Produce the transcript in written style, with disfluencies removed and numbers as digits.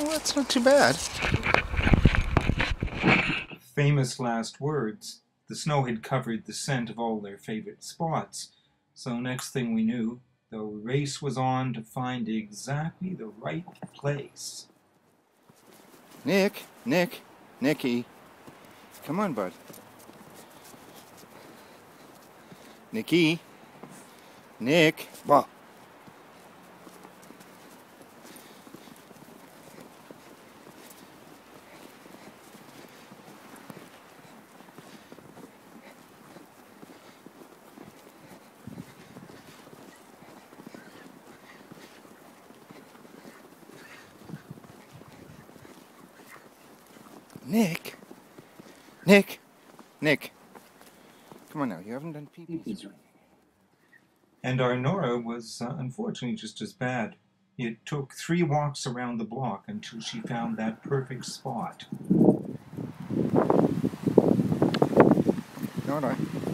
that's not too bad. Famous last words. The snow had covered the scent of all their favorite spots. So next thing we knew, the race was on to find exactly the right place. Nicky. Come on, bud. Nick. Well. Nick. Come on now, you haven't done pee-pee. And our Nora was unfortunately just as bad. It took 3 walks around the block until she found that perfect spot. Nora.